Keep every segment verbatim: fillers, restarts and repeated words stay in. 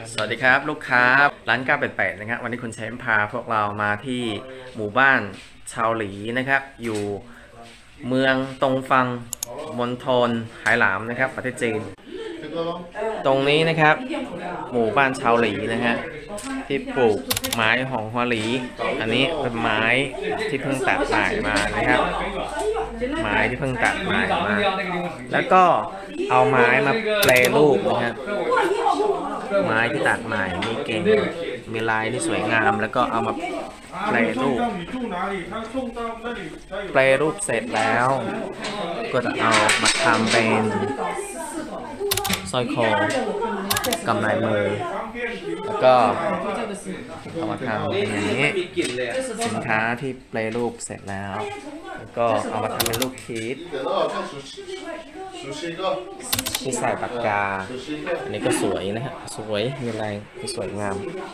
สวัสดีครับลูกค้าร้านก้าเป็ดเป็ดนะครับวันนี้คุณแชมป์พาพวกเรามาที่หมู่บ้านชาวหลีนะครับอยู่เมืองตงฟังมณฑลไหหลามนะครับประเทศจีนตรงนี้นะครับหมู่บ้านชาวหลีนะฮะที่ปลูกไม้หองหัวหลีอันนี้เป็นไม้ที่เพิ่งตัดใหม่มานะครับไม้ที่เพิ่งตัดใหม่มาแล้วก็เอาไม้มาแปรรูปนะครับไม้ที่ตัดใหม่มีเก่งมีลายที่สวยงามแล้วก็เอามาแปรรูปแปรรูปเสร็จแล้วก็จะเอามาทำเป็นสร้อยคอกำไลมือแล้วก็เอามาทำเป็นอย่างนี้สินค้าที่แปรรูปเสร็จแล้วแล้วก็เอามาทำเป็นลูกคิดที่ใส่ปากกาอันนี้ก็สวยนะฮะสวยมีลายที่สวยงาม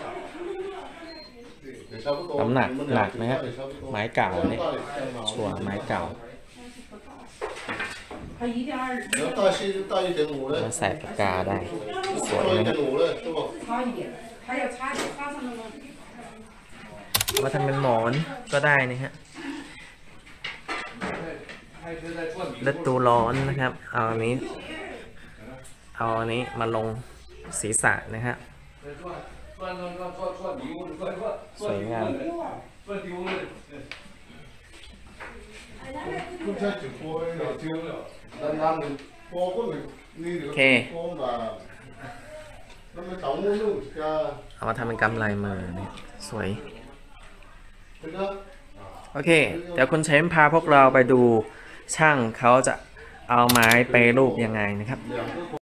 น้ำหนักหนักนะฮะไม้เก่าเนี่ยชัวร์ไม้เก่ามาใส่ปากกาได้สวยนะมาทำเป็นหมอนก็ได้นะฮะฤดูร้อนนะครับเอาอันนี้เอาอันนี้มาลงศีรษะนะฮะสวยงามโอเคเอามาทำเป็นกำไลมือเนี่ยสวยโอเคเดี๋ยวคุณเชมพาพวกเราไปดูช่างเขาจะเอาไม้ไปรูปยังไงนะครับ